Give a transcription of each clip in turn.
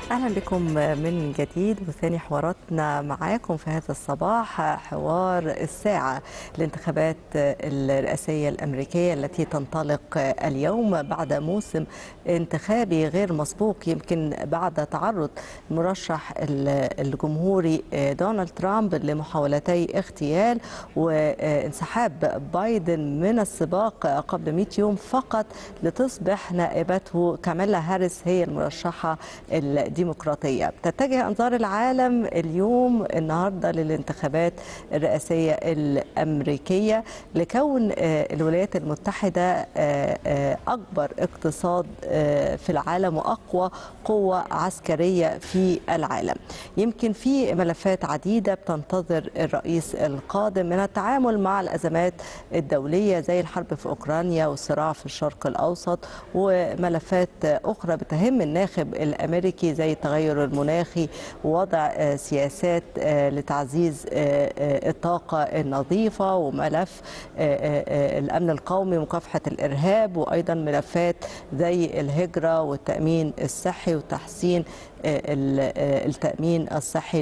أهلا بكم من جديد وثاني حواراتنا معاكم في هذا الصباح، حوار الساعة. الانتخابات الرئاسية الأمريكية التي تنطلق اليوم بعد موسم انتخابي غير مسبوق، يمكن بعد تعرض المرشح الجمهوري دونالد ترامب لمحاولتي اغتيال وانسحاب بايدن من السباق قبل 100 يوم فقط لتصبح نائبته كاميلا هاريس هي المرشحة الديمقراطية. تتجه أنظار العالم اليوم النهاردة للانتخابات الرئاسية الأمريكية لكون الولايات المتحدة أكبر اقتصاد في العالم وأقوى قوة عسكرية في العالم. يمكن في ملفات عديدة بتنتظر الرئيس القادم من التعامل مع الأزمات الدولية زي الحرب في أوكرانيا والصراع في الشرق الأوسط، وملفات أخرى بتهم الناخب الأمريكي زي التغير المناخي ووضع سياسات لتعزيز الطاقة النظيفة وملف الأمن القومي ومكافحة الإرهاب، وأيضا ملفات زي الهجرة والتأمين الصحي وتحسين التأمين الصحي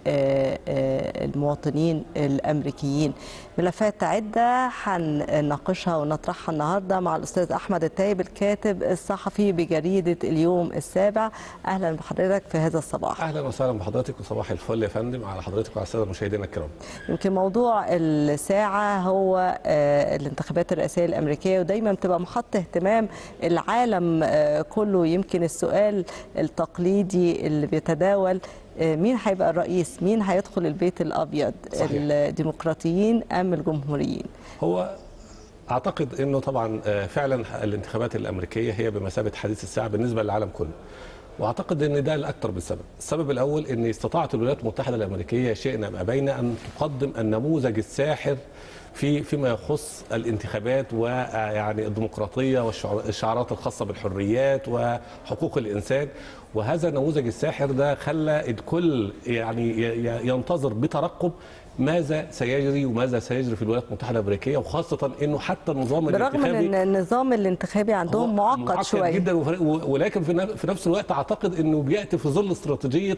للمواطنين الأمريكيين. ملفات عدة هنناقشها ونطرحها النهاردة مع الأستاذ أحمد التايب الكاتب الصحفي بجريدة اليوم السابع. أهلا بحضرتك في هذا الصباح. أهلا وسهلا بحضرتك وصباح الفل يا فندم على حضرتك وعلى السادة مشاهدينا الكرام. يمكن موضوع الساعة هو الانتخابات الرئاسية الأمريكية، ودايما بتبقى محط اهتمام العالم كله. يمكن السؤال التقليدي اللي بيتداول مين هيبقى الرئيس؟ مين هيدخل البيت الأبيض؟ صحيح. الديمقراطيين أم الجمهوريين؟ هو أعتقد أنه طبعا فعلا الانتخابات الأمريكية هي بمثابة حديث الساعة بالنسبة للعالم كله، واعتقد ان ده لاكثر من سبب. السبب الاول ان استطاعت الولايات المتحده الامريكيه شئنا ام ابينا ان تقدم النموذج الساحر فيما يخص الانتخابات ويعني الديمقراطيه والشعارات الخاصه بالحريات وحقوق الانسان، وهذا النموذج الساحر ده خلى الكل يعني ينتظر بترقب ماذا سيجري وماذا سيجري في الولايات المتحده الامريكيه، وخاصه انه حتى النظام الانتخابي برغم ان النظام الانتخابي عندهم معقد شويه جدا، ولكن في نفس الوقت اعتقد انه بياتي في ظل استراتيجيه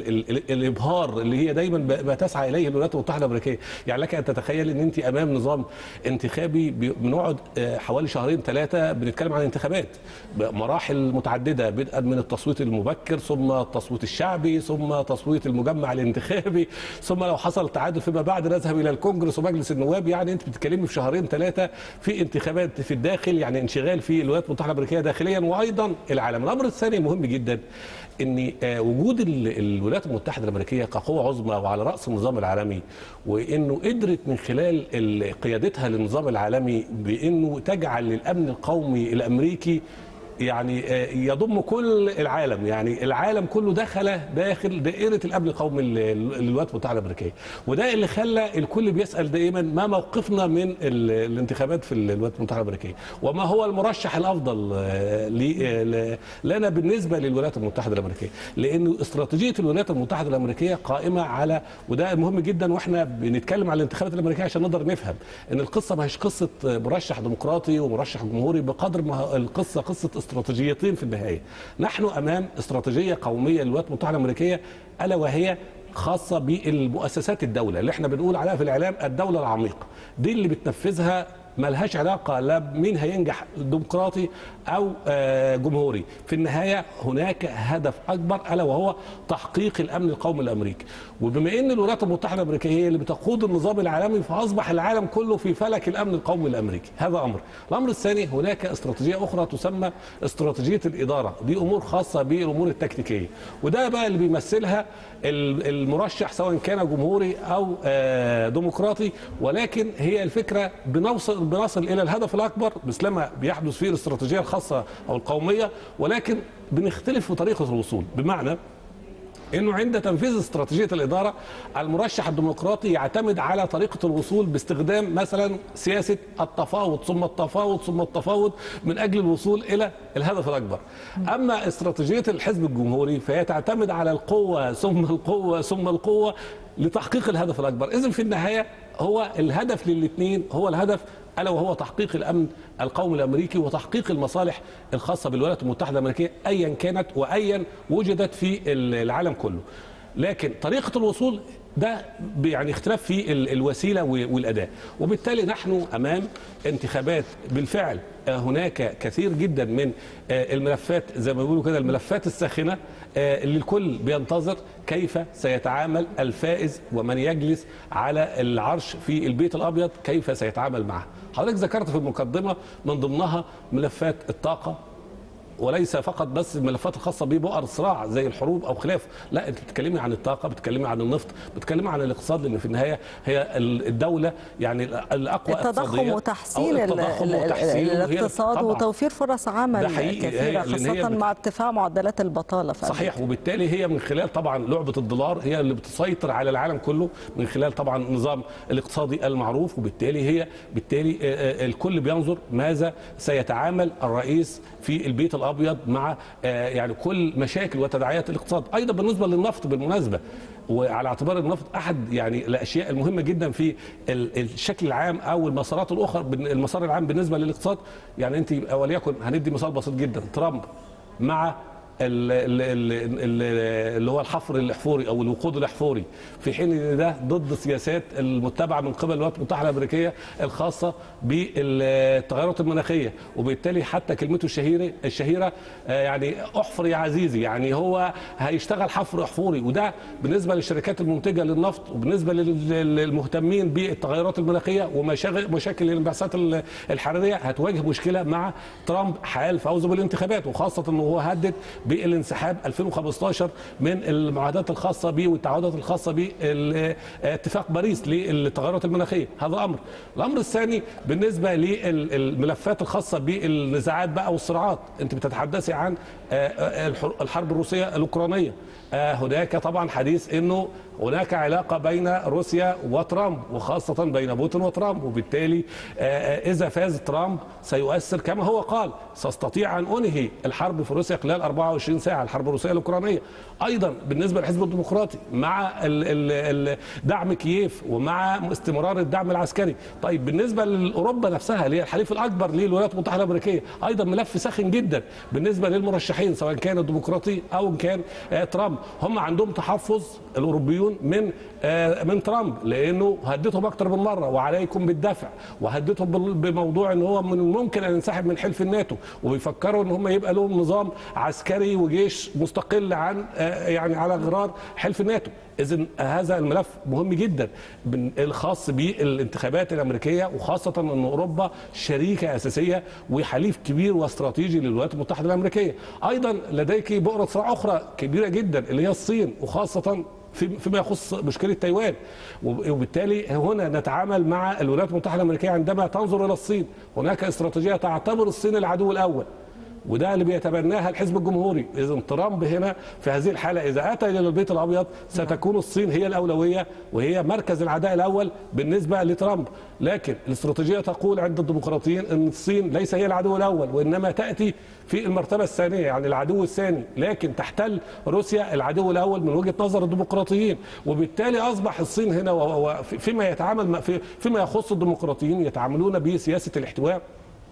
الابهار اللي هي دايما بتسعى اليه الولايات المتحده الامريكيه. يعني لك ان تتخيل ان انت امام نظام انتخابي بنقعد حوالي شهرين ثلاثه بنتكلم عن انتخابات مراحل متعدده، بدءا من التصويت المبكر ثم التصويت الشعبي ثم تصويت المجمع الانتخابي، ثم لو حصل تعادل فيما بعد نذهب الى الكونجرس ومجلس النواب. يعني انت بتتكلمي في شهرين ثلاثه في انتخابات في الداخل، يعني انشغال في الولايات المتحده الامريكيه داخليا وايضا العالم. الامر الثاني مهم جدا ان وجود الولايات المتحده الامريكيه كقوه عظمى وعلى راس النظام العالمي، وانه قدرت من خلال قيادتها للنظام العالمي بانه تجعل الامن القومي الامريكي يعني يضم كل العالم، يعني العالم كله داخل دائرة الأمن القومي للولايات المتحدة الأمريكية. وده اللي خلى الكل بيسأل دائما ما موقفنا من الانتخابات في الولايات المتحدة الأمريكية، وما هو المرشح الأفضل لنا بالنسبة للولايات المتحدة الأمريكية، لأنه استراتيجية الولايات المتحدة الأمريكية قائمة على، وده مهم جدا واحنا بنتكلم على الانتخابات الأمريكية عشان نقدر نفهم ان القصة ما هيش قصة مرشح ديمقراطي ومرشح جمهوري، بقدر ما القصة قصة استراتيجيتين في النهاية. نحن أمام استراتيجية قومية للولايات المتحدة الأمريكية، ألا وهي خاصة بالمؤسسات الدولة اللي احنا بنقول عليها في الإعلام الدولة العميقة. دي اللي بتنفذها ملهاش علاقة لا بمين هينجح ديمقراطي أو جمهوري. في النهاية هناك هدف أكبر ألا وهو تحقيق الأمن القومي الأمريكي. وبما أن الولايات المتحدة الأمريكية هي اللي بتقود النظام العالمي فأصبح العالم كله في فلك الأمن القومي الأمريكي. هذا أمر. الأمر الثاني هناك استراتيجية أخرى تسمى استراتيجية الإدارة، دي أمور خاصة بالأمور التكتيكية، وده بقى اللي بيمثلها المرشح سواء كان جمهوري أو ديمقراطي. ولكن هي الفكرة بنصل إلى الهدف الأكبر مثلما بيحدث فيه الاستراتيجية الخاصة أو القومية، ولكن بنختلف في طريقة الوصول. بمعنى انه عند تنفيذ استراتيجيه الاداره المرشح الديمقراطي يعتمد على طريقه الوصول باستخدام مثلا سياسه التفاوض ثم التفاوض ثم التفاوض من اجل الوصول الى الهدف الاكبر. اما استراتيجيه الحزب الجمهوري فهي تعتمد على القوه ثم القوه ثم القوه لتحقيق الهدف الاكبر. اذا في النهايه هو الهدف للاثنين هو الهدف، الا وهو تحقيق الامن القومي الامريكي وتحقيق المصالح الخاصه بالولايات المتحده الامريكيه ايا كانت وايا وجدت في العالم كله. لكن طريقه الوصول ده يعني اختلاف في الوسيله والاداء، وبالتالي نحن امام انتخابات بالفعل هناك كثير جدا من الملفات زي ما بيقولوا كده الملفات الساخنه اللي الكل بينتظر كيف سيتعامل الفائز ومن يجلس على العرش في البيت الابيض كيف سيتعامل معها. حضرتك ذكرت في المقدمه من ضمنها ملفات الطاقه، وليس فقط بس الملفات الخاصه ببؤر الصراع زي الحروب او خلافه، لا انت بتتكلمي عن الطاقه، بتتكلمي عن النفط، بتتكلمي عن الاقتصاد، لان في النهايه هي الدوله يعني الاقوى التضخم وتحسين الاقتصاد وتوفير فرص عمل كثيره خاصه مع ارتفاع معدلات البطاله في صحيح. وبالتالي هي من خلال طبعا لعبه الدولار هي اللي بتسيطر على العالم كله من خلال طبعا النظام الاقتصادي المعروف، وبالتالي الكل بينظر ماذا سيتعامل الرئيس في البيت الابيض مع يعني كل مشاكل وتداعيات الاقتصاد. ايضا بالنسبه للنفط بالمناسبه، وعلى اعتبار النفط احد يعني الاشياء المهمه جدا في الشكل العام او المسارات الاخرى، المسار العام بالنسبه للاقتصاد. يعني انت وليكن هندي مثال بسيط جدا، ترامب مع اللي هو الحفر الاحفوري او الوقود الاحفوري، في حين ان ده ضد السياسات المتبعه من قبل الولايات المتحده الامريكيه الخاصه بالتغيرات المناخيه، وبالتالي حتى كلمته الشهيره يعني احفر يا عزيزي، يعني هو هيشتغل حفر احفوري. وده بالنسبه للشركات المنتجه للنفط وبالنسبه للمهتمين بالتغيرات المناخيه ومشاكل الانبعاثات الحراريه هتواجه مشكله مع ترامب حال فوزه بالانتخابات، وخاصه انه هو هدد بالانسحاب 2015 من المعاهدات الخاصه به والتعهدات الخاصه باتفاق باريس للتغيرات المناخيه. هذا امر. الامر الثاني بالنسبه للملفات الخاصه بالنزاعات بقى والصراعات، انت بتتحدثي عن الحرب الروسيه الاوكرانيه. هناك طبعا حديث انه هناك علاقه بين روسيا وترامب وخاصه بين بوتين وترامب، وبالتالي اذا فاز ترامب سيؤثر كما هو قال ساستطيع ان انهي الحرب في روسيا خلال 24 ساعه، الحرب الروسيه الاوكرانيه. ايضا بالنسبه للحزب الديمقراطي مع دعم كييف ومع استمرار الدعم العسكري. طيب بالنسبه لاوروبا نفسها اللي هي الحليف الاكبر للولايات المتحده الامريكيه، ايضا ملف ساخن جدا بالنسبه للمرشحين سواء كان الديمقراطي او كان ترامب. هم عندهم تحفظ الاوروبيون من ترامب لانه هددهم اكتر من مره وعليكم بالدفع، وهددهم بموضوع ان هو من الممكن ان ينسحب من حلف الناتو، وبيفكروا ان هم يبقى لهم نظام عسكري وجيش مستقل عن يعني على غرار حلف الناتو. إذن هذا الملف مهم جدا الخاص بالانتخابات الامريكيه، وخاصه ان اوروبا شريكه اساسيه وحليف كبير واستراتيجي للولايات المتحده الامريكيه. ايضا لديك بؤره صراع اخرى كبيره جدا اللي هي الصين، وخاصه فيما يخص مشكله تايوان. وبالتالي هنا نتعامل مع الولايات المتحده الامريكيه عندما تنظر الى الصين، هناك استراتيجيه تعتبر الصين العدو الاول، وده اللي بيتبناها الحزب الجمهوري. اذا ترامب هنا في هذه الحاله اذا اتى الى البيت الابيض ستكون الصين هي الاولويه وهي مركز العداء الاول بالنسبه لترامب. لكن الاستراتيجيه تقول عند الديمقراطيين ان الصين ليس هي العدو الاول، وانما تاتي في المرتبه الثانيه، يعني العدو الثاني، لكن تحتل روسيا العدو الاول من وجهه نظر الديمقراطيين. وبالتالي اصبح الصين هنا فيما يخص الديمقراطيين يتعاملون بسياسه الاحتواء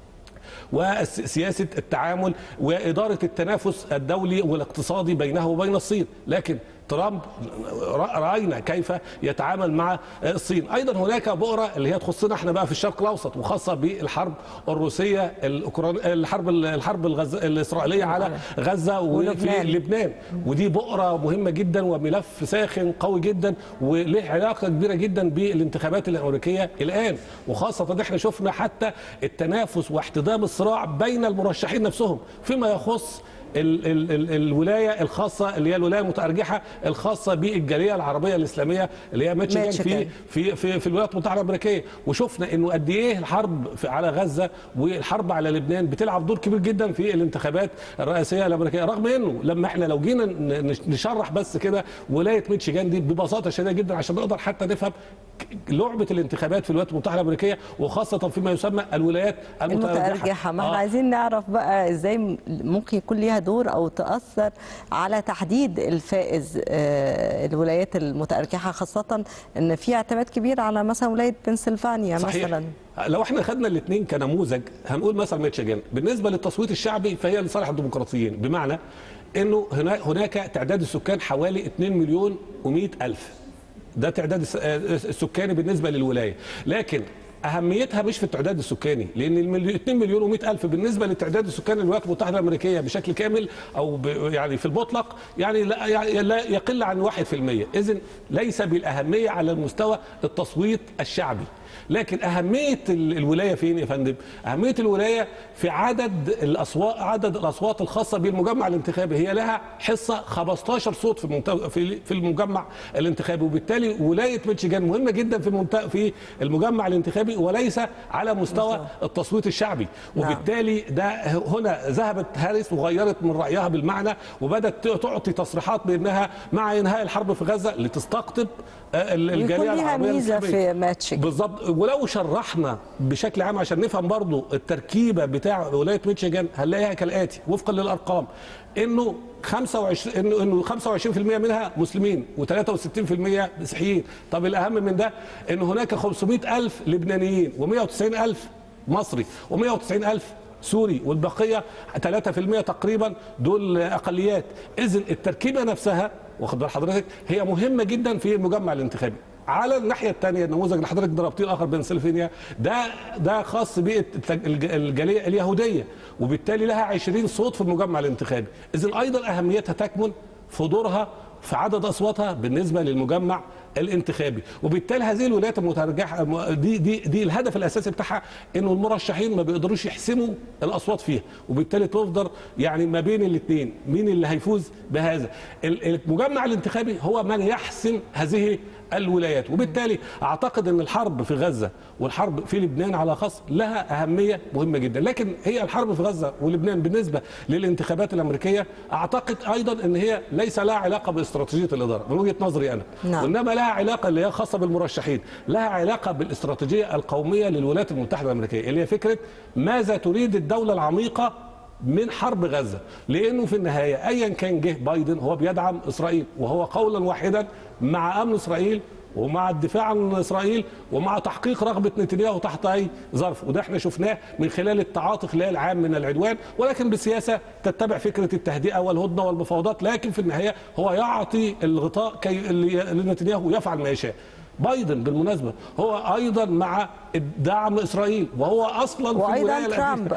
وسياسة التعامل وإدارة التنافس الدولي والاقتصادي بينه وبين الصين. لكن ترامب رأينا كيف يتعامل مع الصين. أيضا هناك بؤرة اللي هي تخصنا احنا بقى في الشرق الأوسط، وخاصة بالحرب الروسية الحرب الإسرائيلية على غزة وفي لبنان، ودي بؤرة مهمة جدا وملف ساخن قوي جدا وله علاقة كبيرة جدا بالانتخابات الأمريكية الآن، وخاصة احنا شفنا حتى التنافس واحتدام الصراع بين المرشحين نفسهم فيما يخص الولايه الخاصه اللي هي الولايه المتارجحه الخاصه بالجاليه العربيه الاسلاميه اللي هي ميتشيغان في الولايات المتحده الامريكيه. وشفنا انه قد ايه الحرب على غزه والحرب على لبنان بتلعب دور كبير جدا في الانتخابات الرئاسيه الامريكيه، رغم انه لما احنا لو جينا نشرح بس كده ولايه ميتشيغان دي ببساطه شديده جدا عشان نقدر حتى نفهم لعبه الانتخابات في الولايات المتحده الامريكيه، وخاصه فيما يسمى الولايات المتأرجحة. ما احنا عايزين نعرف بقى ازاي ممكن يكون ليها دور او تأثر على تحديد الفائز الولايات المتأرجحة، خاصة ان في اعتماد كبير على مثلا ولاية بنسلفانيا. صحيح. مثلا لو احنا خدنا الاثنين كنموذج، هنقول مثلا ميتشيغان بالنسبه للتصويت الشعبي فهي لصالح الديمقراطيين، بمعنى انه هناك تعداد السكان حوالي 2 مليون و100 الف، ده تعداد السكاني بالنسبه للولايه، لكن اهميتها مش في التعداد السكاني، لان 2 مليون و100 الف بالنسبه للتعداد السكاني للولايات المتحده الامريكيه بشكل كامل او يعني في المطلق يعني لا يقل عن 1%، اذن ليس بالاهميه على المستوى التصويت الشعبي. لكن أهمية الولاية فين يا فندم؟ أهمية الولاية في عدد الأصوات الخاصة بالمجمع الانتخابي، هي لها حصة 15 صوت في المجمع الانتخابي، وبالتالي ولاية ميشيغان مهمة جدا في المجمع الانتخابي وليس على مستوى التصويت الشعبي. وبالتالي ده هنا ذهبت هاريس وغيرت من رأيها بالمعنى، وبدأت تعطي تصريحات بأنها مع إنهاء الحرب في غزة لتستقطب الجالية العربية ميزة في ميشيغان. بالظبط. ولو شرحنا بشكل عام عشان نفهم برضو التركيبه بتاع ولايه ميشيغان هنلاقيها كالاتي وفقا للارقام: انه 25% منها مسلمين و63% مسيحيين. طب الاهم من ده ان هناك 500,000 لبنانيين و190,000 مصري و190,000 سوري، والبقيه 3% تقريبا دول اقليات. اذن التركيبه نفسها واخد بال حضرتك هي مهمه جدا في المجمع الانتخابي. على الناحيه الثانيه النموذج اللي حضرتك ضربتيه الاخر بنسلفانيا ده خاص بالجاليه اليهوديه، وبالتالي لها 20 صوت في المجمع الانتخابي. اذن ايضا اهميتها تكمن في دورها في عدد اصواتها بالنسبه للمجمع الانتخابي. وبالتالي هذه الولايات المترجحه دي الهدف الاساسي بتاعها انه المرشحين ما بيقدروش يحسموا الاصوات فيها، وبالتالي تفضل يعني ما بين الاثنين مين اللي هيفوز بهذا. المجمع الانتخابي هو من يحسم هذه الولايات، وبالتالي اعتقد ان الحرب في غزه والحرب في لبنان على خاص لها اهميه مهمه جدا، لكن هي الحرب في غزه ولبنان بالنسبه للانتخابات الامريكيه اعتقد ايضا ان هي ليس لها علاقه باستراتيجيه الاداره من وجهه نظري انا، وانما لها علاقه اللي هي خاصه بالمرشحين، لها علاقه بالاستراتيجيه القوميه للولايات المتحده الامريكيه اللي هي فكره ماذا تريد الدوله العميقه من حرب غزه، لانه في النهايه ايا كان جه بايدن هو بيدعم اسرائيل، وهو قولا واحدا مع امن اسرائيل ومع الدفاع عن اسرائيل ومع تحقيق رغبه نتنياهو تحت اي ظرف، وده احنا شفناه من خلال التعاطي خلال عام من العدوان، ولكن بسياسه تتبع فكره التهدئه والهدنه والمفاوضات، لكن في النهايه هو يعطي الغطاء كي لنتنياهو يفعل ما يشاء. بايدن بالمناسبه هو ايضا مع دعم اسرائيل، وهو اصلا في وايضا ترامب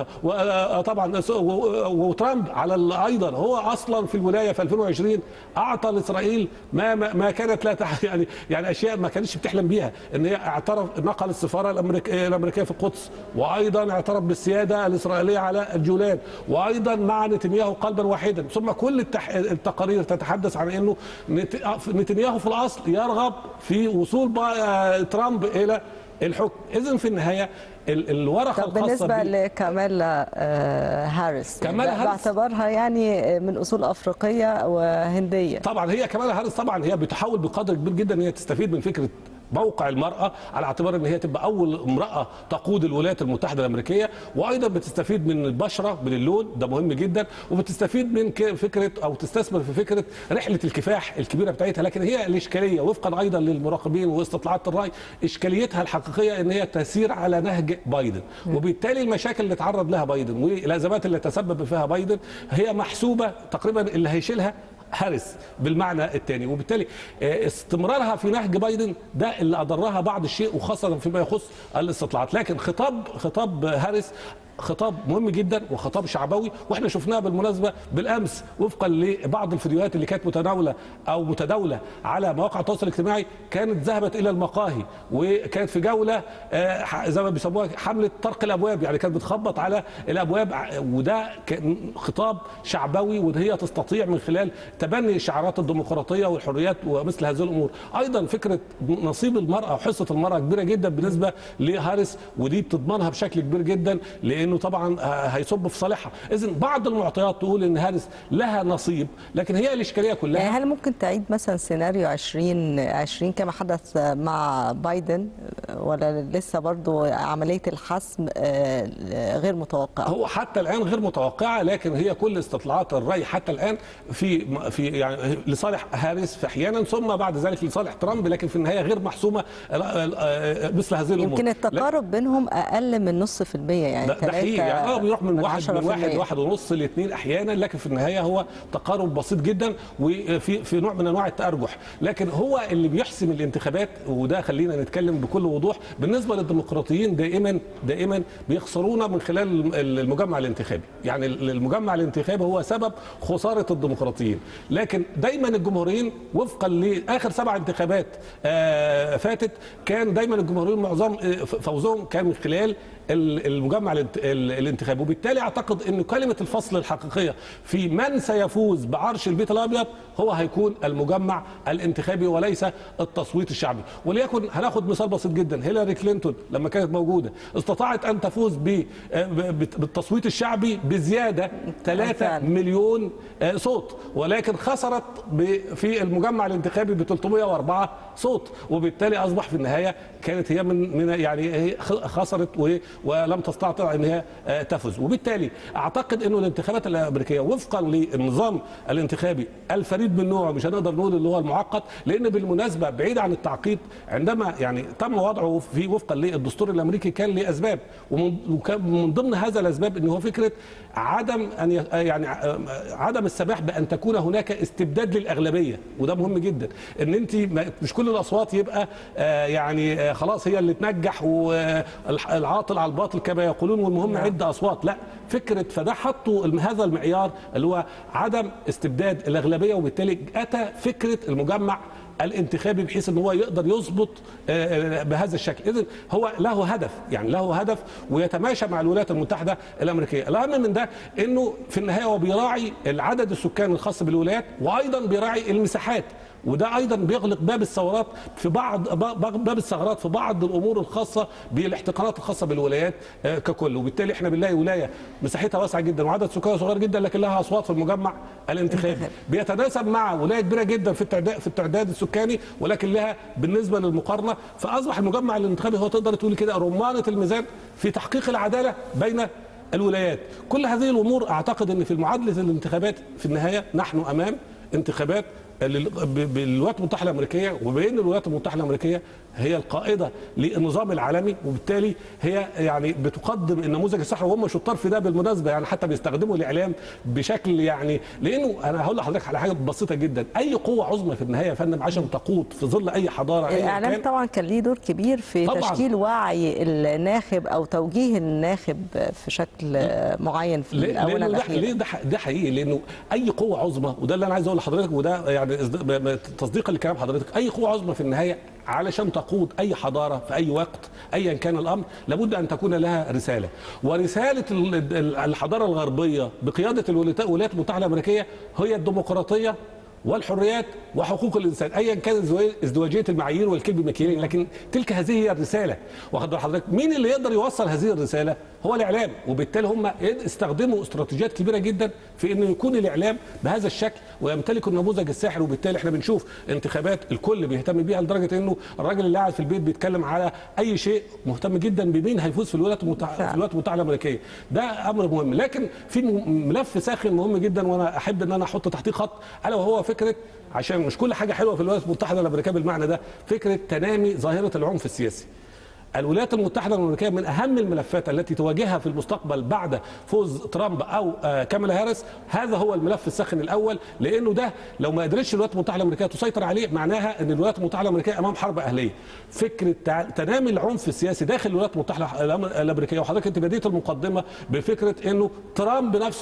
طبعا وترامب على ايضا هو اصلا في الولايه في 2020 اعطى لاسرائيل ما كانت لا يعني اشياء ما كانتش بتحلم بيها، ان هي اعترف نقل السفاره الامريكيه في القدس، وايضا اعترف بالسياده الاسرائيليه على الجولان، وايضا مع نتنياهو قلبا واحدا. ثم كل التقارير تتحدث عن انه نتنياهو في الاصل يرغب في وصول ترامب الى الحكم. اذن في النهايه الورقه الخاصه بالنسبه لكامالا هاريس باعتبارها يعني من اصول افريقيه وهنديه، طبعا هي كامالا هاريس طبعا هي بتحاول بقدر كبير جدا ان هي تستفيد من فكره موقع المرأة على اعتبار ان هي تبقى اول امرأة تقود الولايات المتحدة الامريكية، وايضا بتستفيد من البشرة من اللون ده مهم جدا، وبتستفيد من فكرة او تستثمر في فكرة رحلة الكفاح الكبيرة بتاعتها. لكن هي الاشكالية وفقا ايضا للمراقبين واستطلاعات الرأي اشكاليتها الحقيقية ان هي تسير على نهج بايدن، وبالتالي المشاكل اللي تعرض لها بايدن والازمات اللي تسبب فيها بايدن هي محسوبة تقريبا اللي هيشيلها هاريس بالمعنى الثاني، وبالتالي استمرارها في نهج بايدن ده اللي اضرها بعض الشيء، وخاصه فيما يخص الاستطلاعات. لكن خطاب هاريس خطاب مهم جدا وخطاب شعبوي، واحنا شفناه بالمناسبه بالامس وفقا لبعض الفيديوهات اللي كانت متداوله على مواقع التواصل الاجتماعي، كانت ذهبت الى المقاهي وكانت في جوله زي ما بيسموها حمله طرق الابواب، يعني كانت بتخبط على الابواب، وده كان خطاب شعبوي وهي تستطيع من خلال تبني شعارات الديمقراطيه والحريات ومثل هذه الامور. ايضا فكره نصيب المراه وحصه المراه كبيره جدا بالنسبه لهاريس، ودي بتضمنها بشكل كبير جدا لانه طبعا هيصب في صالحها. اذا بعض المعطيات تقول ان هاريس لها نصيب، لكن هي الاشكاليه كلها. يعني هل ممكن تعيد مثلا سيناريو 2020 كما حدث مع بايدن، ولا لسه برضو عمليه الحسم غير متوقعه؟ هو حتى الان غير متوقعه، لكن هي كل استطلاعات الراي حتى الان في يعني لصالح هاريس في احيانا، ثم بعد ذلك لصالح ترامب، لكن في النهايه غير محسومه مثل هذه الامور. يمكن التقارب بينهم اقل من 0.5%، يعني ده حقيقي، يعني بيروح من 1.5 ل2 احيانا، لكن في النهايه هو تقارب بسيط جدا وفي نوع من انواع التارجح. لكن هو اللي بيحسم الانتخابات، وده خلينا نتكلم بكل وضوح، بالنسبه للديمقراطيين دائما بيخسرون من خلال المجمع الانتخابي. يعني المجمع الانتخابي هو سبب خساره الديمقراطيين، لكن دايما الجمهوريين وفقا لاخر 7 انتخابات فاتت كان دايما الجمهوريين معظم فوزهم كان من خلال المجمع الانتخابي. وبالتالي اعتقد ان كلمه الفصل الحقيقيه في من سيفوز بعرش البيت الابيض هو هيكون المجمع الانتخابي وليس التصويت الشعبي. وليكن هناخد مثال بسيط جدا، هيلاري كلينتون لما كانت موجوده استطاعت ان تفوز بالتصويت الشعبي بزياده 3 مليون صوت، ولكن خسرت في المجمع الانتخابي ب 304 صوت، وبالتالي اصبح في النهايه كانت هي من يعني هي خسرت ولم تستطع ان هي تفوز. وبالتالي اعتقد انه الانتخابات الامريكيه وفقا للنظام الانتخابي الفريد من نوعه، مش هنقدر نقول اللي هو المعقد، لان بالمناسبه بعيد عن التعقيد عندما يعني تم وضعه في وفقا للدستور الامريكي كان لاسباب، ومن ضمن هذا الاسباب ان هو فكره عدم السماح بان تكون هناك استبداد للاغلبيه، وده مهم جدا، ان انت مش كل الاصوات يبقى يعني خلاص هي اللي تنجح والعاطل على الباطل كما يقولون، والمهم عده اصوات. لا، فكره فده حطوا هذا المعيار اللي هو عدم استبداد الاغلبيه، وبالتالي اتى فكره المجمع الانتخابي بحيث ان هو يقدر يظبط بهذا الشكل. اذا هو له هدف، يعني له هدف ويتماشى مع الولايات المتحده الامريكيه. الاهم من ده انه في النهايه هو بيراعي العدد السكاني الخاص بالولايات، وايضا بيراعي المساحات، وده ايضا بيغلق باب الثورات في باب الثغرات في بعض الامور الخاصه بالاحتقانات الخاصه بالولايات ككل. وبالتالي احنا بنلاقي ولايه مساحتها واسعه جدا وعدد سكانها صغير جدا لكن لها اصوات في المجمع الانتخابي، بيتناسب مع ولايه كبيره جدا في التعداد السكاني ولكن لها بالنسبه للمقارنه. فاصبح المجمع الانتخابي هو تقدر تقول كده رمانه الميزان في تحقيق العداله بين الولايات. كل هذه الامور اعتقد ان في معادله الانتخابات في النهايه نحن امام انتخابات بالولايات المتحده الامريكيه، وبين الولايات المتحده الامريكيه هي القائده للنظام العالمي، وبالتالي هي يعني بتقدم النموذج الصح، وهم شطار في ده بالمناسبه، يعني حتى بيستخدموا الاعلام بشكل يعني، لانه انا هقول لحضرتك على حاجه بسيطه جدا، اي قوه عظمى في النهايه يا فندم عشان تقود في ظل اي حضاره الاعلام طبعا كان ليه دور كبير في تشكيل وعي الناخب او توجيه الناخب في شكل معين في الاونه الاخيره. ليه ده حقيقي، لانه اي قوه عظمى، وده اللي انا عايز اقول لحضرتك، وده يعني تصديقا لكلام حضرتك، اي قوه عظمى في النهايه علشان تقود اي حضاره في اي وقت ايا كان الامر لابد ان تكون لها رساله، ورساله الحضاره الغربيه بقياده الولايات المتحده الامريكيه هي الديمقراطيه والحريات وحقوق الانسان، ايا كان ازدواجيه المعايير والكلب المكيالين، لكن تلك هذه هي الرساله. واخد بال حضرتك؟ مين اللي يقدر يوصل هذه الرساله؟ هو الاعلام، وبالتالي هم استخدموا استراتيجيات كبيره جدا في انه يكون الاعلام بهذا الشكل ويمتلك النموذج الساحر. وبالتالي احنا بنشوف انتخابات الكل بيهتم بيها لدرجه انه الراجل اللي قاعد في البيت بيتكلم على اي شيء مهتم جدا بمين هيفوز في الولايات المتحده الامريكيه. ده امر مهم، لكن في ملف ساخن مهم جدا وانا احب ان انا احط تحتيه خط، الا وهو فكره، عشان مش كل حاجه حلوه في الولايات المتحده الامريكيه بالمعنى ده، فكره تنامي ظاهره العنف السياسي. الولايات المتحده الامريكيه من اهم الملفات التي تواجهها في المستقبل بعد فوز ترامب او كامالا هاريس، هذا هو الملف الساخن الاول، لانه ده لو ما قدرتش الولايات المتحده الامريكيه تسيطر عليه معناها ان الولايات المتحده الامريكيه امام حرب اهليه. فكره تنامي العنف السياسي داخل الولايات المتحده الامريكيه، وحضرتك انت بديت المقدمه بفكره انه ترامب نفسه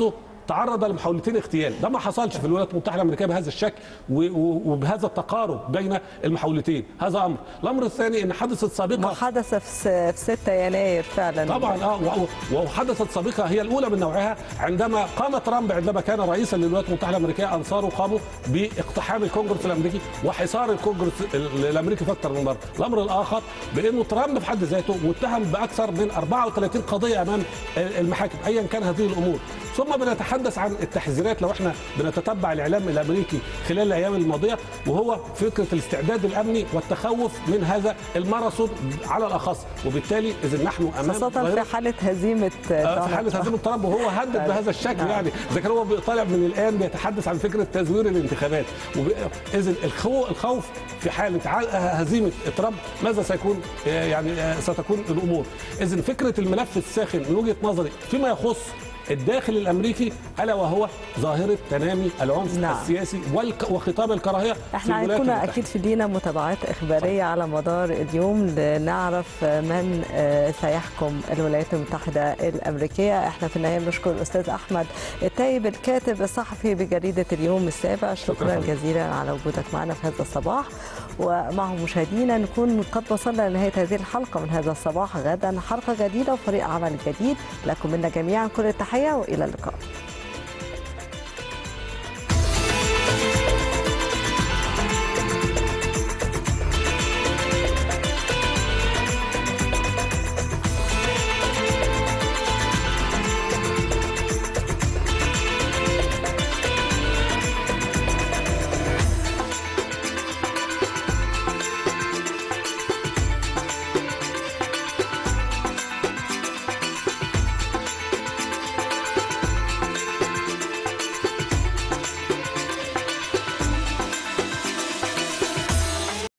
تعرض لمحاولتين اغتيال. ده ما حصلش في الولايات المتحده الامريكيه بهذا الشكل وبهذا التقارب بين المحاولتين. هذا امر. الامر الثاني ان حدثت سابقه، ما حدث في 6 يناير فعلا طبعا وحدثت سابقه هي الاولى من نوعها عندما قام ترامب عندما كان رئيسا للولايات المتحده الامريكيه. انصاره قاموا باقتحام الكونجرس الامريكي وحصار الكونجرس الامريكي في اكثر من مره. الامر الاخر بانه ترامب في حد ذاته متهم باكثر من 34 قضيه امام المحاكم ايا كان هذه الامور. ثم بنتحدث عن التحذيرات لو احنا بنتتبع الاعلام الامريكي خلال الايام الماضيه، وهو فكره الاستعداد الامني والتخوف من هذا الماراثون على الاخص. وبالتالي اذا نحن امام خاصه في حاله هزيمه ترامب وهو هدد بهذا الشكل. يعني اذا كان هو طالع من الان بيتحدث عن فكره تزوير الانتخابات، اذا الخوف في حاله هزيمه ترامب ماذا سيكون، يعني ستكون الامور. اذا فكره الملف الساخن من وجهه نظري فيما يخص الداخل الامريكي الا وهو ظاهره تنامي العنف السياسي وخطاب الكراهيه. احنا هيكون اكيد في لينا متابعات اخباريه على مدار اليوم لنعرف من سيحكم الولايات المتحده الامريكيه. احنا في النهايه بنشكر الاستاذ احمد التايب الكاتب الصحفي بجريده اليوم السابع. شكرا جزيلا على وجودك معنا في هذا الصباح. ومعه مشاهدينا نكون قد وصلنا لنهايه هذه الحلقه من هذا الصباح. غدا حلقه جديده وفريق عمل جديد. لكم منا جميعا كل التحيه والى اللقاء.